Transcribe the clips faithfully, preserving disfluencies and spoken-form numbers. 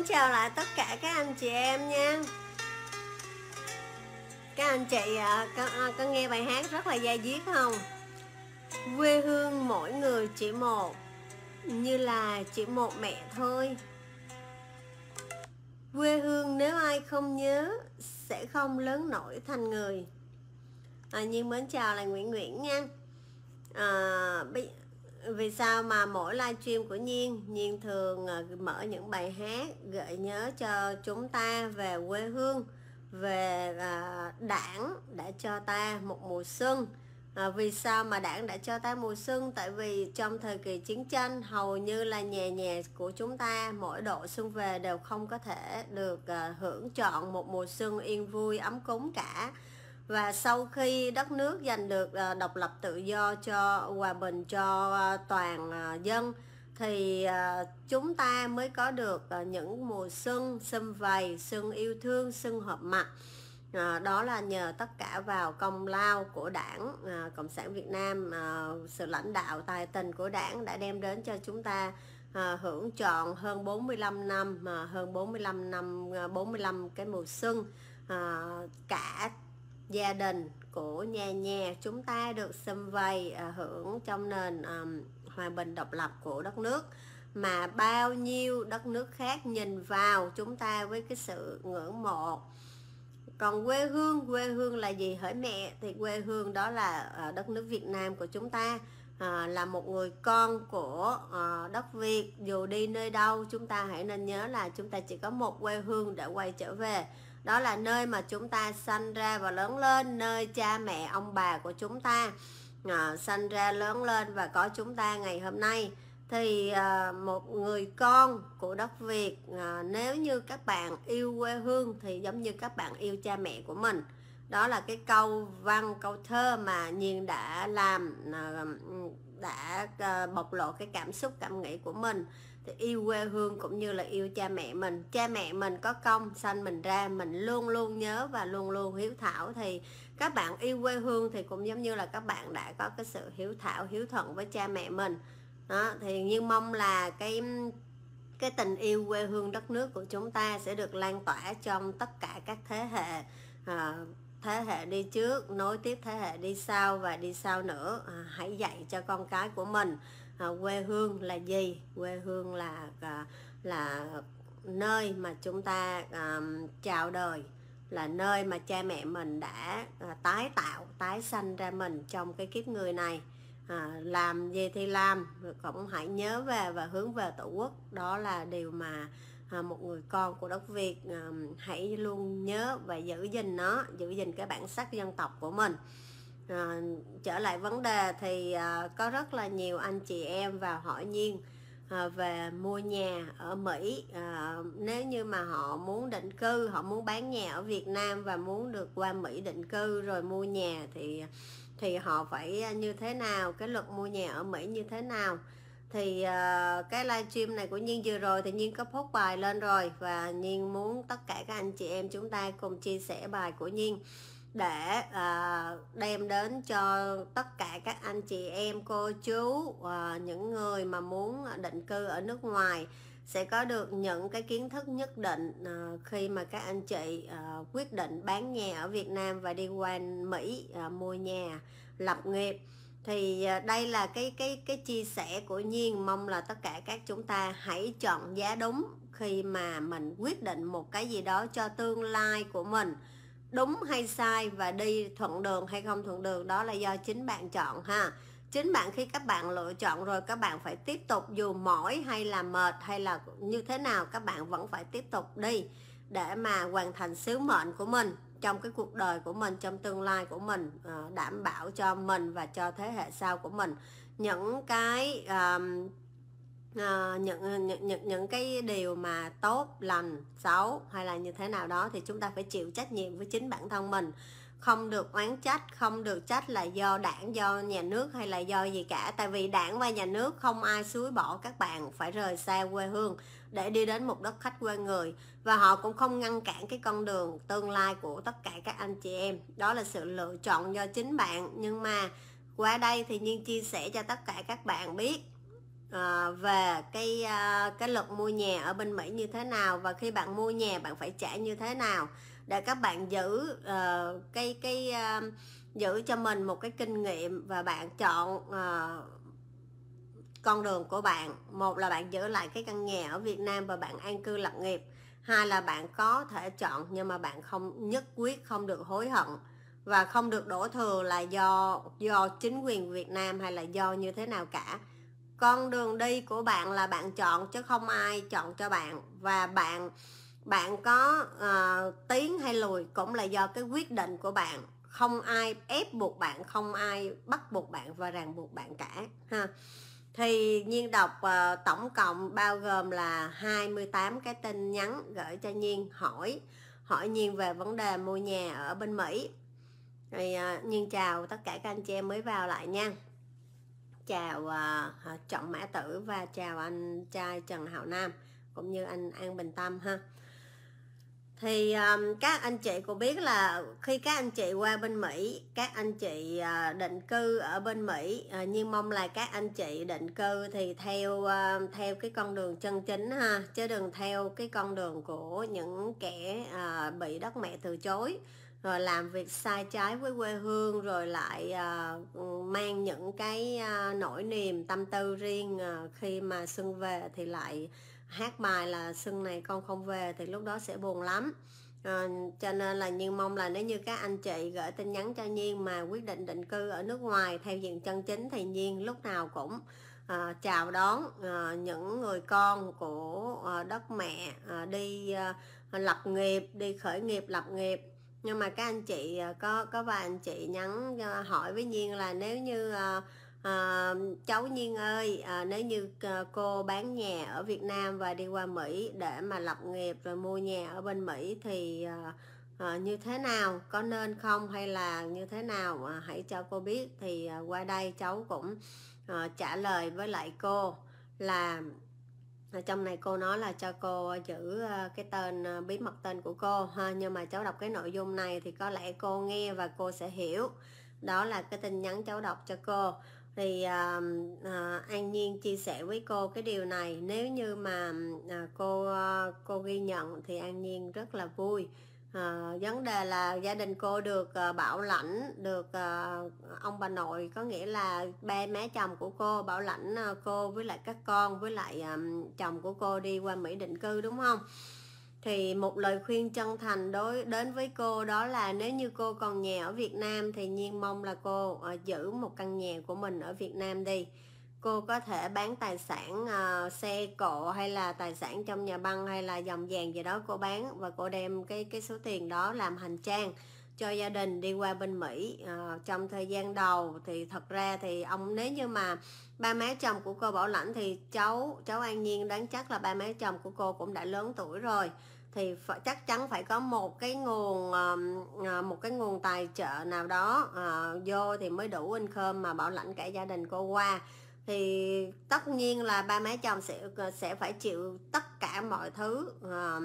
chào lại tất cả các anh chị em nha. Các anh chị có, có nghe bài hát rất là da diết không? Quê hương mỗi người chỉ một, như là chỉ một mẹ thôi. Quê hương nếu ai không nhớ sẽ không lớn nổi thành người. à, Nhiên mến chào là Nguyễn Nguyễn nha. à, Vì sao mà mỗi livestream của Nhiên Nhiên thường mở những bài hát gợi nhớ cho chúng ta về quê hương, về đảng đã cho ta một mùa xuân. à, Vì sao mà đảng đã cho ta mùa xuân? Tại vì trong thời kỳ chiến tranh, hầu như là nhà nhà của chúng ta mỗi độ xuân về đều không có thể được hưởng trọn một mùa xuân yên vui ấm cúng cả. Và sau khi đất nước giành được độc lập tự do, cho hòa bình cho toàn dân, thì chúng ta mới có được những mùa xuân sum vầy, xuân yêu thương, xuân hợp mặt. À, đó là nhờ tất cả vào công lao của Đảng à, Cộng sản Việt Nam, à, sự lãnh đạo tài tình của Đảng đã đem đến cho chúng ta à, hưởng trọn hơn bốn mươi lăm năm, mà hơn bốn mươi lăm năm, bốn mươi lăm cái mùa xuân. à, cả gia đình của nhà nhà chúng ta được sum vầy à, hưởng trong nền à, hòa bình độc lập của đất nước, mà bao nhiêu đất nước khác nhìn vào chúng ta với cái sự ngưỡng mộ. Còn quê hương, quê hương là gì hỡi mẹ? Thì quê hương đó là đất nước Việt Nam của chúng ta, à, là một người con của à, đất Việt. Dù đi nơi đâu, chúng ta hãy nên nhớ là chúng ta chỉ có một quê hương để quay trở về. Đó là nơi mà chúng ta sanh ra và lớn lên, nơi cha mẹ ông bà của chúng ta à, sanh ra lớn lên và có chúng ta ngày hôm nay. Thì à, một người con của đất Việt, à, nếu như các bạn yêu quê hương thì giống như các bạn yêu cha mẹ của mình. Đó là cái câu văn, câu thơ mà Nhiên đã làm, à, đã à, bộc lộ cái cảm xúc, cảm nghĩ của mình. Thì yêu quê hương cũng như là yêu cha mẹ mình. Cha mẹ mình có công sanh mình ra, mình luôn luôn nhớ và luôn luôn hiếu thảo. Thì các bạn yêu quê hương thì cũng giống như là các bạn đã có cái sự hiếu thảo, hiếu thuận với cha mẹ mình. Đó, thì Nhiên mong là cái cái tình yêu quê hương đất nước của chúng ta sẽ được lan tỏa trong tất cả các thế hệ, à, thế hệ đi trước nối tiếp thế hệ đi sau và đi sau nữa. à, hãy dạy cho con cái của mình à, quê hương là gì. Quê hương là à, là nơi mà chúng ta à, chào đời, là nơi mà cha mẹ mình đã à, tái tạo, tái sanh ra mình trong cái kiếp người này. À, làm gì thì làm, cũng hãy nhớ về và hướng về Tổ quốc. Đó là điều mà à, một người con của đất Việt à, hãy luôn nhớ và giữ gìn nó, giữ gìn cái bản sắc dân tộc của mình. à, Trở lại vấn đề thì à, có rất là nhiều anh chị em vào hỏi Nhiên à, về mua nhà ở Mỹ. à, Nếu như mà họ muốn định cư, họ muốn bán nhà ở Việt Nam và muốn được qua Mỹ định cư rồi mua nhà thì thì họ phải như thế nào, cái luật mua nhà ở Mỹ như thế nào. Thì uh, cái livestream này của Nhiên vừa rồi thì Nhiên có post bài lên rồi, và Nhiên muốn tất cả các anh chị em chúng ta cùng chia sẻ bài của Nhiên để uh, đem đến cho tất cả các anh chị em, cô chú, uh, những người mà muốn định cư ở nước ngoài sẽ có được những cái kiến thức nhất định uh, khi mà các anh chị uh, quyết định bán nhà ở Việt Nam và đi qua Mỹ uh, mua nhà lập nghiệp. Thì uh, đây là cái cái cái chia sẻ của Nhiên. Mong là tất cả các chúng ta hãy chọn giá đúng khi mà mình quyết định một cái gì đó cho tương lai của mình. Đúng hay sai và đi thuận đường hay không thuận đường, đó là do chính bạn chọn ha. Chính bạn, khi các bạn lựa chọn rồi, các bạn phải tiếp tục, dù mỏi hay là mệt hay là như thế nào, các bạn vẫn phải tiếp tục đi để mà hoàn thành sứ mệnh của mình trong cái cuộc đời của mình, trong tương lai của mình, đảm bảo cho mình và cho thế hệ sau của mình những cái uh, uh, những, những, những, những cái điều mà tốt, lành, xấu hay là như thế nào đó, thì chúng ta phải chịu trách nhiệm với chính bản thân mình. Không được oán trách, không được trách là do đảng, do nhà nước hay là do gì cả. Tại vì đảng và nhà nước không ai xúi bỏ các bạn phải rời xa quê hương để đi đến một đất khách quê người. Và họ cũng không ngăn cản cái con đường tương lai của tất cả các anh chị em. Đó là sự lựa chọn do chính bạn. Nhưng mà qua đây thì Nhiên chia sẻ cho tất cả các bạn biết à, về cái à, cái luật mua nhà ở bên Mỹ như thế nào, và khi bạn mua nhà bạn phải trả như thế nào, để các bạn giữ uh, cái cái uh, giữ cho mình một cái kinh nghiệm và bạn chọn uh, con đường của bạn. Một là bạn giữ lại cái căn nhà ở Việt Nam và bạn an cư lập nghiệp, hai là bạn có thể chọn nhưng mà bạn không nhất quyết không được hối hận và không được đổ thừa là do do chính quyền Việt Nam hay là do như thế nào cả. Con đường đi của bạn là bạn chọn chứ không ai chọn cho bạn, và bạn bạn có uh, tiến hay lùi cũng là do cái quyết định của bạn, không ai ép buộc bạn, không ai bắt buộc bạn và ràng buộc bạn cả ha. Thì Nhiên đọc uh, tổng cộng bao gồm là hai mươi tám cái tin nhắn gửi cho Nhiên hỏi hỏi Nhiên về vấn đề mua nhà ở bên Mỹ. Thì uh, Nhiên chào tất cả các anh chị em mới vào lại nha. Chào uh, Trọng Mã Tử và chào anh trai Trần Hạo Nam cũng như anh An Bình Tâm ha. Thì um, các anh chị cũng biết là khi các anh chị qua bên Mỹ, các anh chị uh, định cư ở bên Mỹ, uh, nhưng mong là các anh chị định cư thì theo uh, theo cái con đường chân chính ha, chứ đừng theo cái con đường của những kẻ uh, bị đất mẹ từ chối, rồi làm việc sai trái với quê hương, rồi lại uh, mang những cái uh, nỗi niềm tâm tư riêng, uh, khi mà xuân về thì lại hát bài là xuân này con không về, thì lúc đó sẽ buồn lắm. À, cho nên là Nhiên mong là nếu như các anh chị gửi tin nhắn cho Nhiên mà quyết định định cư ở nước ngoài theo diện chân chính thì Nhiên lúc nào cũng à, chào đón à, những người con của à, đất mẹ à, đi à, lập nghiệp, đi khởi nghiệp lập nghiệp. Nhưng mà các anh chị có có vài anh chị nhắn hỏi với Nhiên là nếu như à, À, cháu Nhiên ơi, à, nếu như cô bán nhà ở Việt Nam và đi qua Mỹ để mà lập nghiệp rồi mua nhà ở bên Mỹ thì à, à, như thế nào, có nên không hay là như thế nào, à, hãy cho cô biết. Thì à, qua đây cháu cũng à, trả lời với lại cô là ở trong này cô nói là cho cô giữ cái tên bí mật tên của cô ha, nhưng mà cháu đọc cái nội dung này thì có lẽ cô nghe và cô sẽ hiểu. Đó là cái tin nhắn cháu đọc cho cô. Thì à, à, An Nhiên chia sẻ với cô cái điều này, nếu như mà à, cô cô ghi nhận thì An Nhiên rất là vui. À, vấn đề là gia đình cô được uh, bảo lãnh, được uh, ông bà nội, có nghĩa là ba má chồng của cô bảo lãnh uh, cô với lại các con với lại um, chồng của cô đi qua Mỹ định cư, đúng không? Thì một lời khuyên chân thành đối đến với cô đó là nếu như cô còn nhà ở Việt Nam thì Nhiên mong là cô uh, giữ một căn nhà của mình ở Việt Nam đi. Cô có thể bán tài sản uh, xe cộ hay là tài sản trong nhà băng hay là dòng vàng gì đó cô bán, và cô đem cái cái số tiền đó làm hành trang cho gia đình đi qua bên Mỹ. Uh, trong thời gian đầu thì thật ra thì ông nếu như mà ba má chồng của cô bảo lãnh thì cháu cháu An Nhiên đoán chắc là ba má chồng của cô cũng đã lớn tuổi rồi, thì phải, chắc chắn phải có một cái nguồn uh, một cái nguồn tài trợ nào đó uh, vô thì mới đủ income mà bảo lãnh cả gia đình cô qua. Thì tất nhiên là ba má chồng sẽ sẽ phải chịu tất cả mọi thứ uh,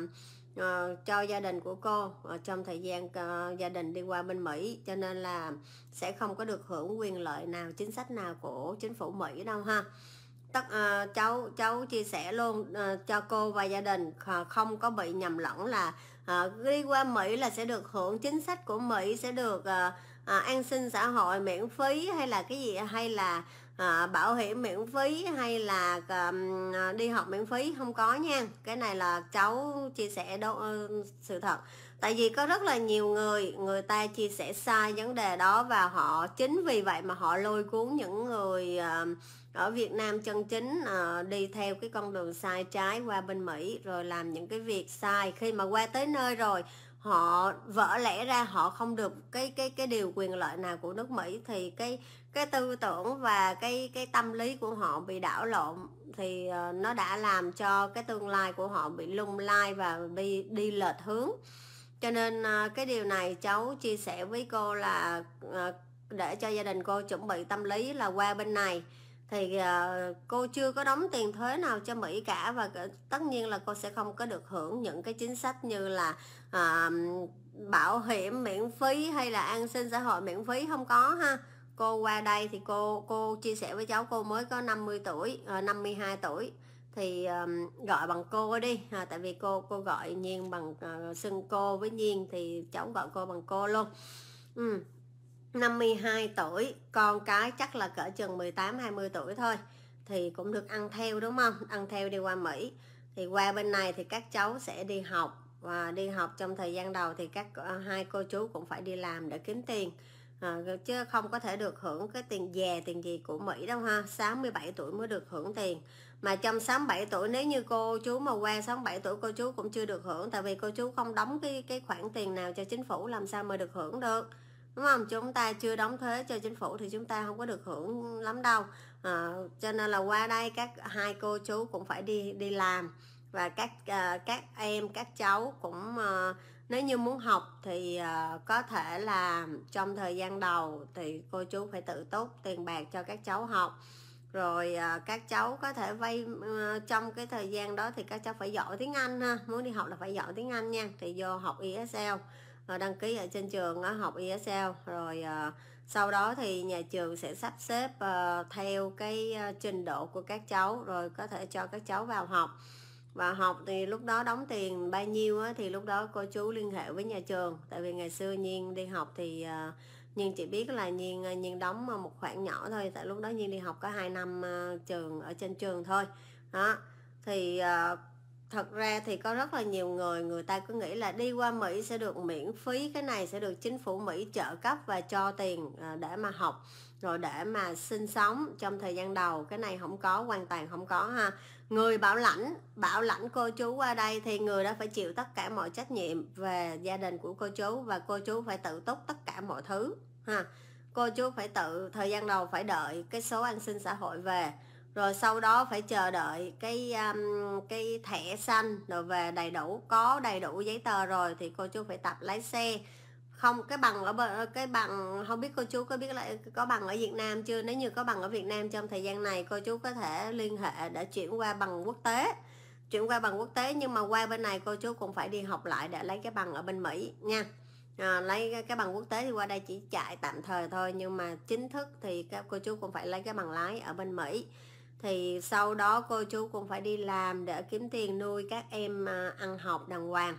uh, cho gia đình của cô uh, trong thời gian uh, gia đình đi qua bên Mỹ, cho nên là sẽ không có được hưởng quyền lợi nào, chính sách nào của chính phủ Mỹ đâu ha. Tất uh, cháu cháu chia sẻ luôn uh, cho cô và gia đình uh, không có bị nhầm lẫn là uh, đi qua Mỹ là sẽ được hưởng chính sách của Mỹ, sẽ được uh, uh, an sinh xã hội miễn phí hay là cái gì, hay là À, bảo hiểm miễn phí hay là um, đi học miễn phí, không có nha. Cái này là cháu chia sẻ đâu uh, sự thật. Tại vì có rất là nhiều người người ta chia sẻ sai vấn đề đó, và họ chính vì vậy mà họ lôi cuốn những người uh, ở Việt Nam chân chính uh, đi theo cái con đường sai trái qua bên Mỹ rồi làm những cái việc sai. Khi mà qua tới nơi rồi họ vỡ lẽ ra họ không được cái cái cái điều quyền lợi nào của nước Mỹ, thì cái cái tư tưởng và cái cái tâm lý của họ bị đảo lộn, thì uh, nó đã làm cho cái tương lai của họ bị lung lay và đi đi lệch hướng. Cho nên uh, cái điều này cháu chia sẻ với cô là uh, để cho gia đình cô chuẩn bị tâm lý là qua bên này thì uh, cô chưa có đóng tiền thuế nào cho Mỹ cả, và tất nhiên là cô sẽ không có được hưởng những cái chính sách như là uh, bảo hiểm miễn phí hay là an sinh xã hội miễn phí, không có ha. cô qua đây thì cô cô chia sẻ với cháu cô mới có năm mươi tuổi, à, năm mươi hai tuổi thì um, gọi bằng cô đi, à, tại vì cô cô gọi Nhiên bằng uh, xưng cô với Nhiên thì cháu gọi cô bằng cô luôn. ừ. năm mươi hai tuổi, con cái chắc là cỡ chừng mười tám hai mươi tuổi thôi, thì cũng được ăn theo đúng không, ăn theo đi qua Mỹ. Thì qua bên này thì các cháu sẽ đi học, và đi học trong thời gian đầu thì các hai cô chú cũng phải đi làm để kiếm tiền, à, chứ không có thể được hưởng cái tiền già tiền gì của Mỹ đâu ha. Sáu mươi bảy tuổi mới được hưởng tiền, mà trong sáu mươi bảy tuổi nếu như cô chú mà qua sáu mươi bảy tuổi cô chú cũng chưa được hưởng, tại vì cô chú không đóng cái cái khoản tiền nào cho chính phủ, làm sao mà được hưởng được, đúng không? Chúng ta chưa đóng thuế cho chính phủ thì chúng ta không có được hưởng lắm đâu, à, cho nên là qua đây các hai cô chú cũng phải đi đi làm. Và các uh, các em các cháu cũng uh, nếu như muốn học thì uh, có thể là trong thời gian đầu thì cô chú phải tự túc tiền bạc cho các cháu học, rồi uh, các cháu có thể vay uh, trong cái thời gian đó thì các cháu phải giỏi tiếng Anh ha, muốn đi học là phải giỏi tiếng Anh nha, thì vô học i ét eo, uh, đăng ký ở trên trường uh, học i ét eo, rồi uh, sau đó thì nhà trường sẽ sắp xếp uh, theo cái uh, trình độ của các cháu, rồi có thể cho các cháu vào học. Và học thì lúc đó đóng tiền bao nhiêu á, thì lúc đó cô chú liên hệ với nhà trường, tại vì ngày xưa Nhiên đi học thì uh, Nhiên chỉ biết là Nhiên Nhiên đóng một khoản nhỏ thôi, tại lúc đó Nhiên đi học có hai năm uh, trường ở trên trường thôi đó. Thì uh, thật ra thì có rất là nhiều người người ta cứ nghĩ là đi qua Mỹ sẽ được miễn phí, cái này sẽ được chính phủ Mỹ trợ cấp và cho tiền uh, để mà học, rồi để mà sinh sống trong thời gian đầu. Cái này không có, hoàn toàn không có ha. Người bảo lãnh bảo lãnh cô chú qua đây thì người đó phải chịu tất cả mọi trách nhiệm về gia đình của cô chú, và cô chú phải tự túc tất cả mọi thứ ha. Cô chú phải tự, thời gian đầu phải đợi cái số an sinh xã hội về, rồi sau đó phải chờ đợi cái um, cái thẻ xanh rồi về đầy đủ, có đầy đủ giấy tờ rồi thì cô chú phải tập lái xe. Không, cái bằng ở cái bằng không biết cô chú có biết là có bằng ở Việt Nam chưa? Nếu như có bằng ở Việt Nam trong thời gian này cô chú có thể liên hệ để chuyển qua bằng quốc tế, chuyển qua bằng quốc tế. Nhưng mà qua bên này cô chú cũng phải đi học lại để lấy cái bằng ở bên Mỹ nha. À, lấy cái bằng quốc tế thì qua đây chỉ chạy tạm thời thôi, nhưng mà chính thức thì các cô chú cũng phải lấy cái bằng lái ở bên Mỹ. Thì sau đó cô chú cũng phải đi làm để kiếm tiền nuôi các em ăn học đàng hoàng.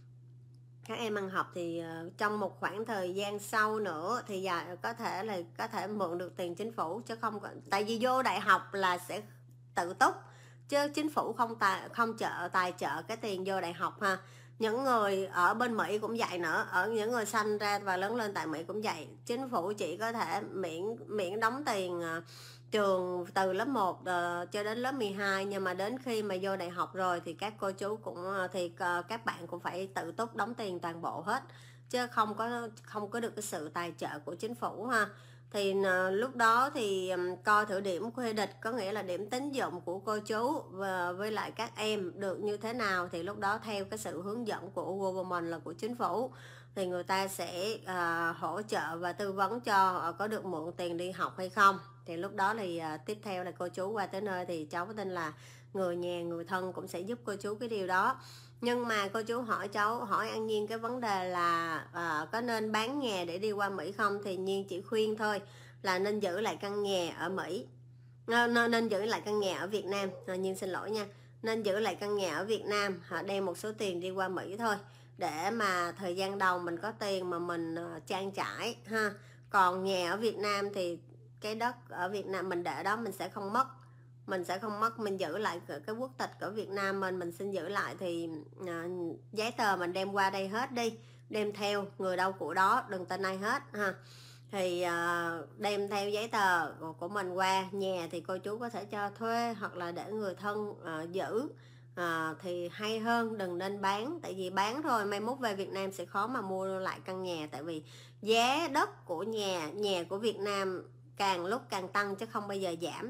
Các em ăn học thì uh, trong một khoảng thời gian sau nữa thì dạ, có thể là có thể mượn được tiền chính phủ, chứ không có, tại vì vô đại học là sẽ tự túc, chứ chính phủ không tài không trợ tài trợ cái tiền vô đại học ha. Những người ở bên Mỹ cũng vậy nữa, ở những người sanh ra và lớn lên tại Mỹ cũng vậy, chính phủ chỉ có thể miễn miễn đóng tiền uh, trường từ lớp một uh, cho đến lớp mười hai, nhưng mà đến khi mà vô đại học rồi thì các cô chú cũng uh, thì uh, các bạn cũng phải tự túc đóng tiền toàn bộ hết, chứ không có không có được cái sự tài trợ của chính phủ ha. Thì uh, lúc đó thì um, coi thử điểm credit, có nghĩa là điểm tín dụng của cô chú và với lại các em được như thế nào, thì lúc đó theo cái sự hướng dẫn của government là của chính phủ thì người ta sẽ uh, hỗ trợ và tư vấn cho uh, có được mượn tiền đi học hay không. Thì lúc đó thì uh, tiếp theo là cô chú qua tới nơi thì cháu tin là người nhà người thân cũng sẽ giúp cô chú cái điều đó. Nhưng mà cô chú hỏi cháu, hỏi An Nhiên cái vấn đề là uh, có nên bán nhà để đi qua Mỹ không, thì Nhiên chỉ khuyên thôi là nên giữ lại căn nhà ở Mỹ, nên, nên giữ lại căn nhà ở Việt Nam. À, Nhiên xin lỗi nha, nên giữ lại căn nhà ở Việt Nam, họ đem một số tiền đi qua Mỹ thôi, để mà thời gian đầu mình có tiền mà mình uh, trang trải ha. Còn nhà ở Việt Nam thì cái đất ở Việt Nam mình để đó mình sẽ không mất, mình sẽ không mất, mình giữ lại cái quốc tịch của Việt Nam mình mình xin giữ lại thì uh, giấy tờ mình đem qua đây hết đi, đem theo, người đâu của đó, đừng tin ai hết ha. Thì uh, đem theo giấy tờ của mình qua. Nhà thì cô chú có thể cho thuê hoặc là để người thân uh, giữ uh, thì hay hơn, đừng nên bán, tại vì bán rồi mai mốt về Việt Nam sẽ khó mà mua lại căn nhà, tại vì giá đất của nhà nhà của Việt Nam càng lúc càng tăng chứ không bao giờ giảm.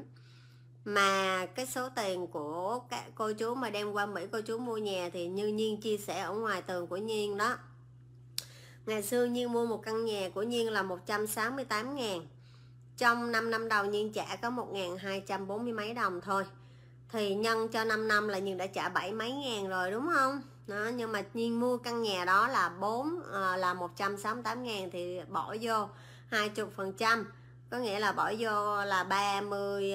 Mà cái số tiền của các cô chú mà đem qua Mỹ cô chú mua nhà thì như Nhiên chia sẻ ở ngoài tường của Nhiên đó, ngày xưa Nhiên mua một căn nhà của Nhiên là một trăm sáu mươi tám ngàn, trong năm năm đầu Nhiên trả có một nghìn hai trăm bốn mươi mấy đồng thôi, thì nhân cho năm năm là Nhiên đã trả bảy mấy ngàn rồi đúng không đó. Nhưng mà Nhiên mua căn nhà đó là bốn à, là một trăm sáu mươi tám ngàn thì bỏ vô hai mươi phần trăm có nghĩa là bỏ vô là ba mươi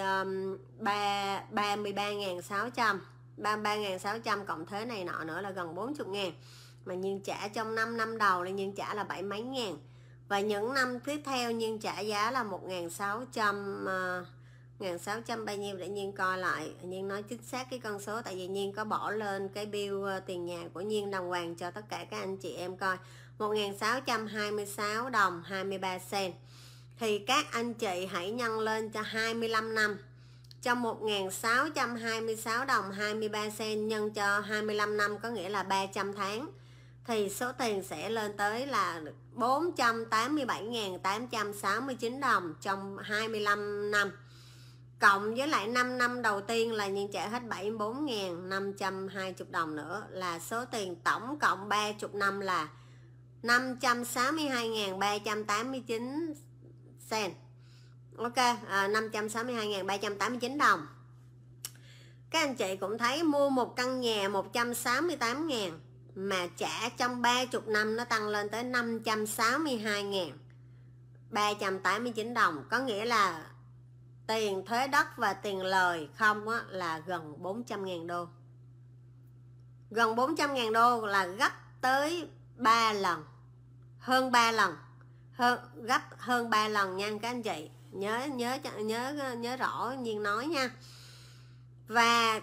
ba mươi ba nghìn sáu trăm, ba mươi ba nghìn sáu trăm cộng thuế này nọ nữa là gần bốn mươi ngàn, mà Nhiên trả trong năm năm đầu là Nhiên trả là bảy mấy ngàn, và những năm tiếp theo Nhiên trả giá là một nghìn sáu trăm, uh, một nghìn sáu trăm bao nhiêu để Nhiên coi lại, Nhiên nói chính xác cái con số, tại vì Nhiên có bỏ lên cái bill uh, tiền nhà của Nhiên đàng hoàng cho tất cả các anh chị em coi. Một nghìn sáu trăm hai mươi sáu đồng hai mươi ba sen. Thì các anh chị hãy nhân lên cho hai mươi lăm năm. Trong một nghìn sáu trăm hai mươi sáu đồng hai mươi ba sen nhân cho hai mươi lăm năm, có nghĩa là ba trăm tháng, thì số tiền sẽ lên tới là bốn trăm tám mươi bảy nghìn tám trăm sáu mươi chín đồng trong hai mươi lăm năm. Cộng với lại năm năm đầu tiên là Nhiên trả hết bảy mươi bốn nghìn năm trăm hai mươi đồng nữa, là số tiền tổng cộng ba mươi năm là năm trăm sáu mươi hai nghìn ba trăm tám mươi chín sen. Ok, à, năm trăm sáu mươi hai nghìn ba trăm tám mươi chín đồng. Các anh chị cũng thấy mua một căn nhà một trăm sáu mươi tám nghìn mà trả trong ba mươi năm nó tăng lên tới năm trăm sáu mươi hai nghìn ba trăm tám mươi chín đồng. Có nghĩa là tiền thuế đất và tiền lời không á, là gần bốn trăm nghìn đô. Gần bốn trăm nghìn đô là gấp tới ba lần. Hơn ba lần. Hơn, gấp hơn ba lần nha các anh chị. Nhớ nhớ nhớ nhớ rõ Nhiên nói nha. Và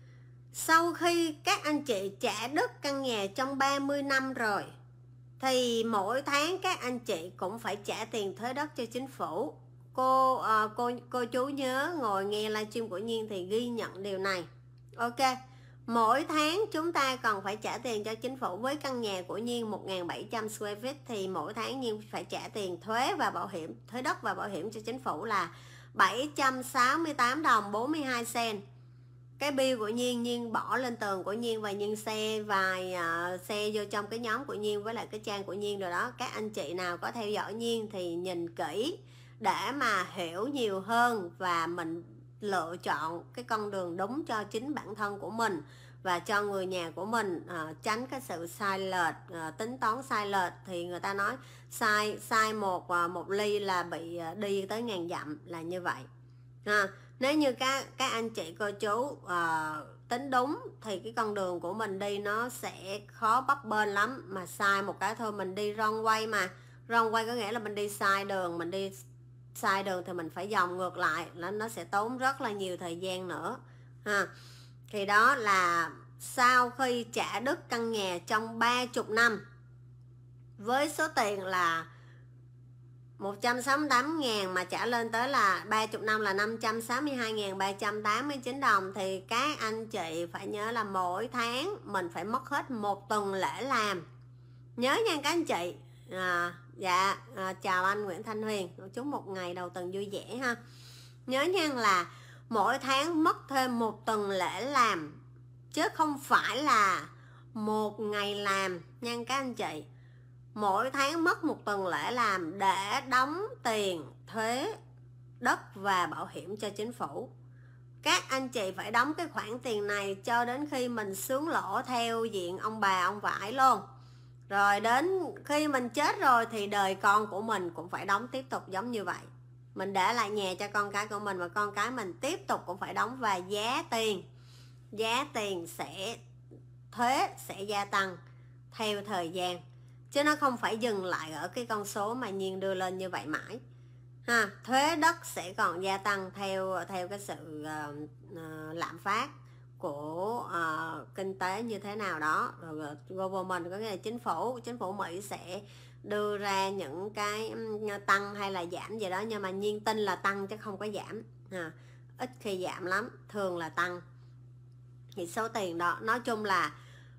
sau khi các anh chị trả đất căn nhà trong ba mươi năm rồi thì mỗi tháng các anh chị cũng phải trả tiền thuế đất cho chính phủ. Cô uh, cô cô chú nhớ ngồi nghe livestream của Nhiên thì ghi nhận điều này. Ok. Mỗi tháng chúng ta còn phải trả tiền cho chính phủ. Với căn nhà của Nhiên một nghìn bảy trăm square feet thì mỗi tháng Nhiên phải trả tiền thuế và bảo hiểm, thuế đất và bảo hiểm cho chính phủ là bảy trăm sáu mươi tám đồng bốn mươi hai sen. Cái bill của Nhiên, Nhiên bỏ lên tường của Nhiên và Nhiên share vài uh, share vô trong cái nhóm của Nhiên với lại cái trang của Nhiên rồi đó. Các anh chị nào có theo dõi Nhiên thì nhìn kỹ để mà hiểu nhiều hơn và mình lựa chọn cái con đường đúng cho chính bản thân của mình và cho người nhà của mình, à, tránh cái sự sai lệch, à, tính toán sai lệch. Thì người ta nói sai sai một à, một ly là bị à, đi tới ngàn dặm, là như vậy. À, nếu như các các anh chị cô chú à, tính đúng thì cái con đường của mình đi nó sẽ khó bấp bênh lắm, mà sai một cái thôi mình đi wrong way, mà wrong way có nghĩa là mình đi sai đường, mình đi sai đường thì mình phải vòng ngược lại, nó sẽ tốn rất là nhiều thời gian nữa ha. Thì đó là sau khi trả đất căn nhà trong ba mươi năm với số tiền là một trăm sáu mươi tám nghìn mà trả lên tới là ba mươi năm là năm trăm sáu mươi hai nghìn ba trăm tám mươi chín đồng, thì các anh chị phải nhớ là mỗi tháng mình phải mất hết một tuần lễ làm. Nhớ nha các anh chị. À, dạ à, chào anh Nguyễn Thanh Huyền, chúc một ngày đầu tuần vui vẻ ha. Nhớ nha là mỗi tháng mất thêm một tuần lễ làm, chứ không phải là một ngày làm nha các anh chị. Mỗi tháng mất một tuần lễ làm để đóng tiền thuế đất và bảo hiểm cho chính phủ. Các anh chị phải đóng cái khoản tiền này cho đến khi mình xướng lỗ theo diện ông bà ông vải luôn. Rồi đến khi mình chết rồi thì đời con của mình cũng phải đóng tiếp tục giống như vậy. Mình để lại nhà cho con cái của mình và con cái mình tiếp tục cũng phải đóng. Và giá tiền Giá tiền sẽ thuế sẽ gia tăng theo thời gian, chứ nó không phải dừng lại ở cái con số mà Nhiên đưa lên như vậy mãi ha. Thuế đất sẽ còn gia tăng theo theo cái sự uh, uh, lạm phát của uh, kinh tế như thế nào đó. Rồi government có nghĩa là chính phủ chính phủ Mỹ sẽ đưa ra những cái tăng hay là giảm gì đó, nhưng mà Nhiên tin là tăng chứ không có giảm ha. Ít khi giảm lắm, thường là tăng. Thì số tiền đó nói chung là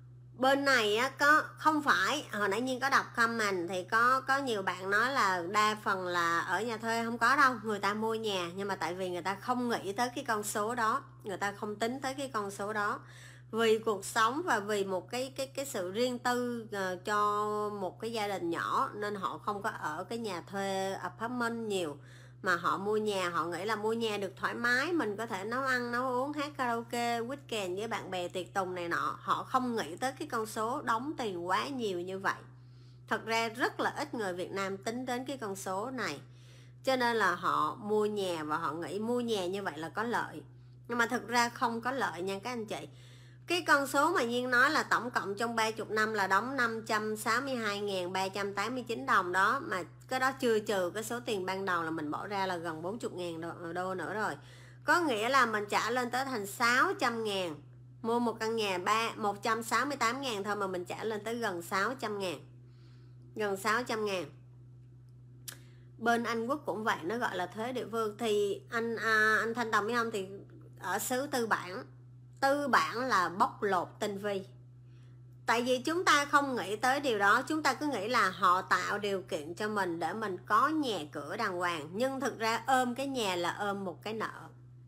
bên này á, có không phải hồi nãy Nhiên có đọc comment thì có có nhiều bạn nói là đa phần là ở nhà thuê, không có đâu, người ta mua nhà nhưng mà tại vì người ta không nghĩ tới cái con số đó, người ta không tính tới cái con số đó, vì cuộc sống và vì một cái cái cái sự riêng tư uh, cho một cái gia đình nhỏ nên họ không có ở cái nhà thuê apartment nhiều, mà họ mua nhà, họ nghĩ là mua nhà được thoải mái, mình có thể nấu ăn nấu uống, hát karaoke weekend với bạn bè tiệc tùng này nọ. Họ không nghĩ tới cái con số đóng tiền quá nhiều như vậy. Thật ra rất là ít người Việt Nam tính đến cái con số này. cho nên là họ mua nhà và họ nghĩ mua nhà như vậy là có lợi, nhưng mà thực ra không có lợi nha các anh chị. Cái con số mà Nhiên nói là tổng cộng trong ba mươi năm là đóng năm trăm sáu mươi hai nghìn ba trăm tám mươi chín đồng đó, mà cái đó chưa trừ cái số tiền ban đầu là mình bỏ ra là gần bốn mươi nghìn đô, đô nữa rồi. Có nghĩa là mình trả lên tới thành sáu trăm ngàn. Mua một căn nhà một trăm sáu mươi tám ngàn thôi mà mình trả lên tới gần sáu trăm ngàn. Gần sáu trăm ngàn. Bên Anh Quốc cũng vậy, nó gọi là thuế địa phương. Thì anh à, anh Thanh đồng biết không, thì ở xứ tư bản, tư bản là bóc lột tinh vi. Tại vì chúng ta không nghĩ tới điều đó, chúng ta cứ nghĩ là họ tạo điều kiện cho mình để mình có nhà cửa đàng hoàng, nhưng thực ra ôm cái nhà là ôm một cái nợ.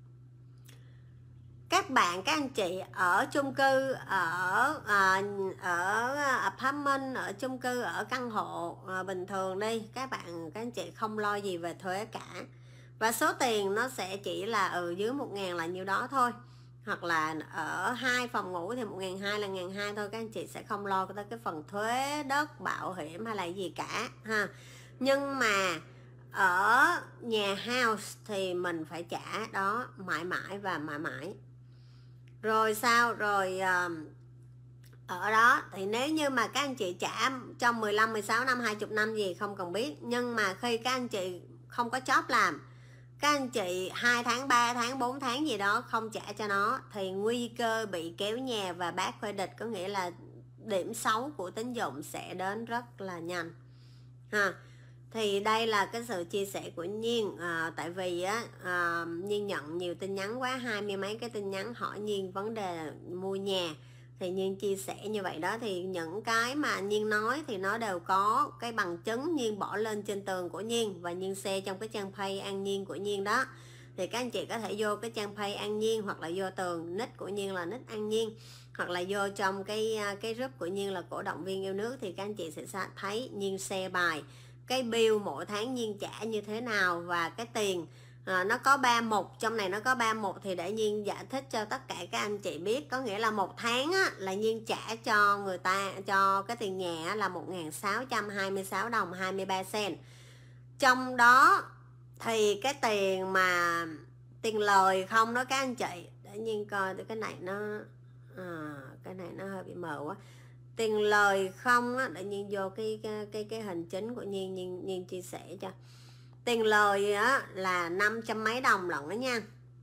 Các bạn, các anh chị ở chung cư, ở à, ở apartment, ở chung cư, ở căn hộ à, bình thường đi, các bạn, các anh chị không lo gì về thuế cả, và số tiền nó sẽ chỉ là ừ, dưới một ngàn là nhiêu đó thôi, hoặc là ở hai phòng ngủ thì một ngàn hai là ngàn hai thôi, các anh chị sẽ không lo tới cái phần thuế đất, bảo hiểm hay là gì cả ha. Nhưng mà ở nhà house thì mình phải trả đó mãi mãi và mãi mãi. Rồi sao? Rồi uh, ở đó thì nếu như mà các anh chị trả trong mười lăm, mười sáu năm, hai mươi năm gì không cần biết, nhưng mà khi các anh chị không có job làm, các anh chị hai tháng, ba tháng, bốn tháng gì đó không trả cho nó, thì nguy cơ bị kéo nhà và bác credit, có nghĩa là điểm xấu của tín dụng sẽ đến rất là nhanh ha. Thì đây là cái sự chia sẻ của Nhiên, à, tại vì á à, Nhiên nhận nhiều tin nhắn quá, hai mươi mấy cái tin nhắn hỏi Nhiên vấn đề mua nhà, thì Nhiên chia sẻ như vậy đó. Thì những cái mà Nhiên nói thì nó đều có cái bằng chứng, Nhiên bỏ lên trên tường của Nhiên và Nhiên share trong cái trang page An Nhiên của Nhiên đó. Thì các anh chị có thể vô cái trang page An Nhiên, hoặc là vô tường nick của Nhiên là nick An Nhiên, hoặc là vô trong cái cái group của Nhiên là cổ động viên yêu nước, thì các anh chị sẽ thấy Nhiên share bài cái bill mỗi tháng Nhiên trả như thế nào, và cái tiền à, nó có ba mục, trong này nó có ba mục, thì để Nhiên giải thích cho tất cả các anh chị biết. Có nghĩa là một tháng á, là Nhiên trả cho người ta, cho cái tiền nhà á, là một nghìn sáu trăm hai mươi sáu đồng hai mươi ba cent. Trong đó thì cái tiền mà tiền lời không đó các anh chị, để Nhiên coi cái này nó à, cái này nó hơi bị mờ quá. Tiền lời không á, để Nhiên vô cái cái cái, cái hình chính của Nhiên, Nhiên Nhiên chia sẻ cho. Tiền lời á là năm trăm mấy đồng lận đó nha.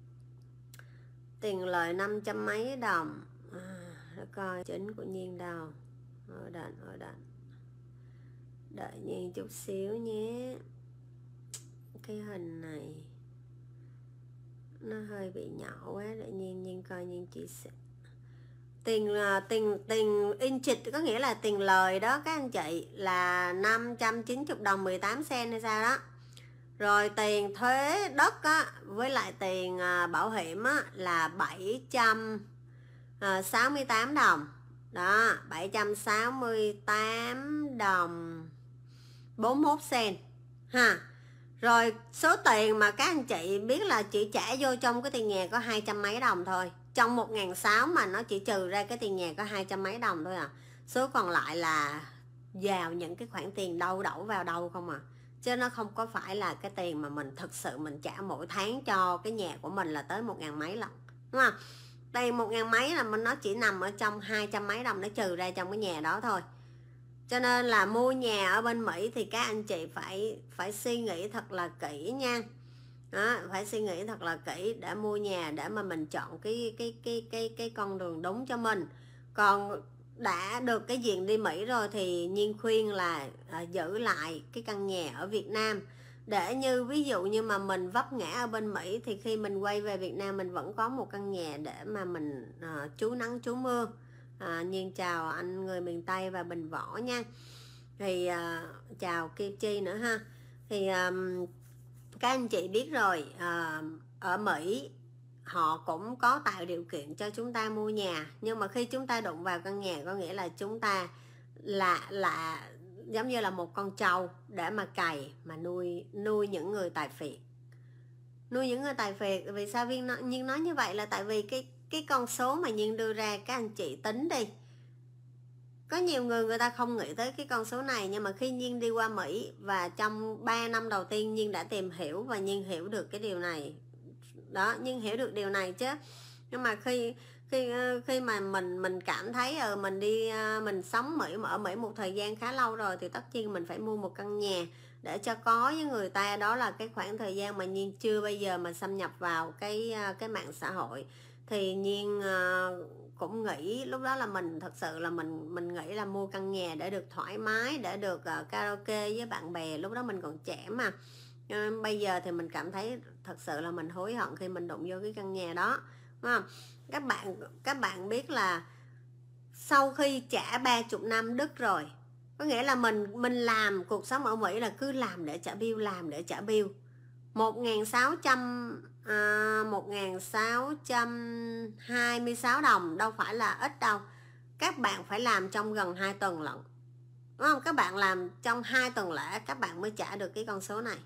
Tiền lời năm trăm mấy đồng. À, để coi chính của Nhiên đâu. Ở đền, ở đền. Đợi Nhiên chút xíu nhé. Cái hình này nó hơi bị nhỏ quá, để Nhiên Nhiên coi Nhiên chia sẻ. Tiền tiền tiền inchit có nghĩa là tiền lời đó các anh chị, là năm trăm chín mươi đồng mười tám cent hay sao đó. Rồi tiền thuế đất á, với lại tiền bảo hiểm á, là bảy trăm sáu mươi tám đồng. Đó, bảy trăm sáu mươi tám đồng bốn mươi mốt cent ha. Rồi số tiền mà các anh chị biết là chỉ trả vô trong cái tiền nhà có hai trăm mấy đồng thôi. Trong một nghìn sáu trăm mà nó chỉ trừ ra cái tiền nhà có hai trăm mấy đồng thôi à. Số còn lại là vào những cái khoản tiền đâu đổ vào đâu không à. Chứ nó không có phải là cái tiền mà mình thực sự mình trả mỗi tháng cho cái nhà của mình là tới một ngàn mấy lần, đúng không? Tiền một ngàn mấy là nó chỉ nằm ở trong hai trăm mấy đồng, nó trừ ra trong cái nhà đó thôi. Cho nên là mua nhà ở bên Mỹ thì các anh chị phải phải suy nghĩ thật là kỹ nha. Đó, phải suy nghĩ thật là kỹ để mua nhà, để mà mình chọn cái cái cái cái cái con đường đúng cho mình. Còn đã được cái diện đi Mỹ rồi thì Nhiên khuyên là à, giữ lại cái căn nhà ở Việt Nam, để như ví dụ như mà mình vấp ngã ở bên Mỹ thì khi mình quay về Việt Nam mình vẫn có một căn nhà để mà mình à, trú nắng trú mưa. À, Nhiên chào anh người miền Tây và Bình Võ nha. Thì à, chào Kim Chi nữa ha. Thì à, các anh chị biết rồi, à, ở Mỹ họ cũng có tạo điều kiện cho chúng ta mua nhà, nhưng mà khi chúng ta đụng vào căn nhà có nghĩa là chúng ta là là giống như là một con trâu để mà cày, mà nuôi nuôi những người tài phiệt, nuôi những người tài phiệt. Vì sao Viên nói, Nhiên nói như vậy là tại vì cái cái con số mà Nhiên đưa ra các anh chị tính đi, có nhiều người người ta không nghĩ tới cái con số này, nhưng mà khi Nhiên đi qua Mỹ và trong ba năm đầu tiên Nhiên đã tìm hiểu và Nhiên hiểu được cái điều này đó, Nhiên hiểu được điều này chứ. Nhưng mà khi khi khi mà mình mình cảm thấy ở mình đi mình sống Mỹ ở Mỹ một thời gian khá lâu rồi thì tất nhiên mình phải mua một căn nhà để cho có với người ta. Đó là cái khoảng thời gian mà Nhiên chưa bây giờ mà xâm nhập vào cái cái mạng xã hội, thì Nhiên cũng nghĩ lúc đó là mình thật sự là mình mình nghĩ là mua căn nhà để được thoải mái, để được uh, karaoke với bạn bè, lúc đó mình còn trẻ mà. Uh, bây giờ thì mình cảm thấy thật sự là mình hối hận khi mình đụng vô cái căn nhà đó, đúng không? Các bạn các bạn biết là sau khi trả ba mươi năm đứt rồi, có nghĩa là mình mình làm cuộc sống ở Mỹ là cứ làm để trả bill, làm để trả bill. một nghìn sáu trăm à, một nghìn sáu trăm hai mươi sáu đồng đâu phải là ít đâu. Các bạn phải làm trong gần hai tuần lận, đúng không? Các bạn làm trong hai tuần lễ các bạn mới trả được cái con số này.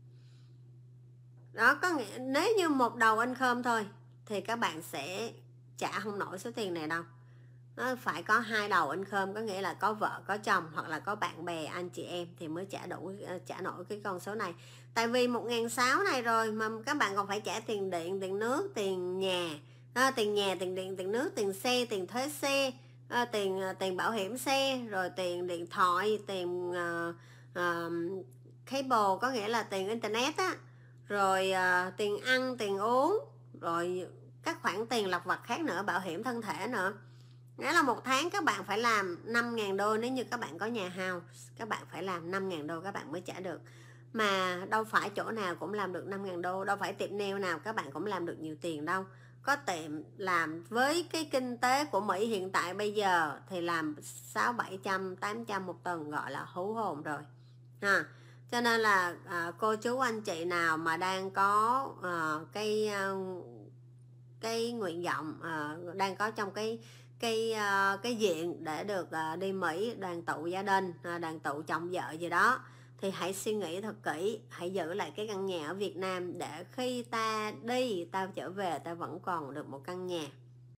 Đó, có nghĩa nếu như một đầu income thôi thì các bạn sẽ trả không nổi số tiền này đâu. Nó phải có hai đầu income, có nghĩa là có vợ có chồng hoặc là có bạn bè anh chị em thì mới trả đủ trả nổi cái con số này. Tại vì một nghìn sáu trăm này rồi mà các bạn còn phải trả tiền điện, tiền nước, tiền nhà, à, tiền nhà, tiền điện, tiền nước, tiền xe, tiền thuế xe, à, tiền tiền bảo hiểm xe, rồi tiền điện thoại, tiền uh, uh, cable, có nghĩa là tiền internet á, rồi uh, tiền ăn, tiền uống, rồi các khoản tiền lặt vặt khác nữa, bảo hiểm thân thể nữa. Nghĩa là một tháng các bạn phải làm năm nghìn đô. Nếu như các bạn có nhà house, các bạn phải làm năm nghìn đô các bạn mới trả được. Mà đâu phải chỗ nào cũng làm được năm nghìn đô, đâu phải tiệm nail nào các bạn cũng làm được nhiều tiền đâu. Có tiệm làm với cái kinh tế của Mỹ hiện tại bây giờ thì làm sáu bảy trăm, tám trăm một tuần gọi là hú hồn rồi ha. Cho nên là à, cô chú anh chị nào mà đang có à, cái à, cái nguyện vọng à, đang có trong cái cái uh, cái diện để được uh, đi Mỹ, đoàn tụ gia đình, uh, đoàn tụ chồng vợ gì đó, thì hãy suy nghĩ thật kỹ, hãy giữ lại cái căn nhà ở Việt Nam để khi ta đi, ta trở về ta vẫn còn được một căn nhà.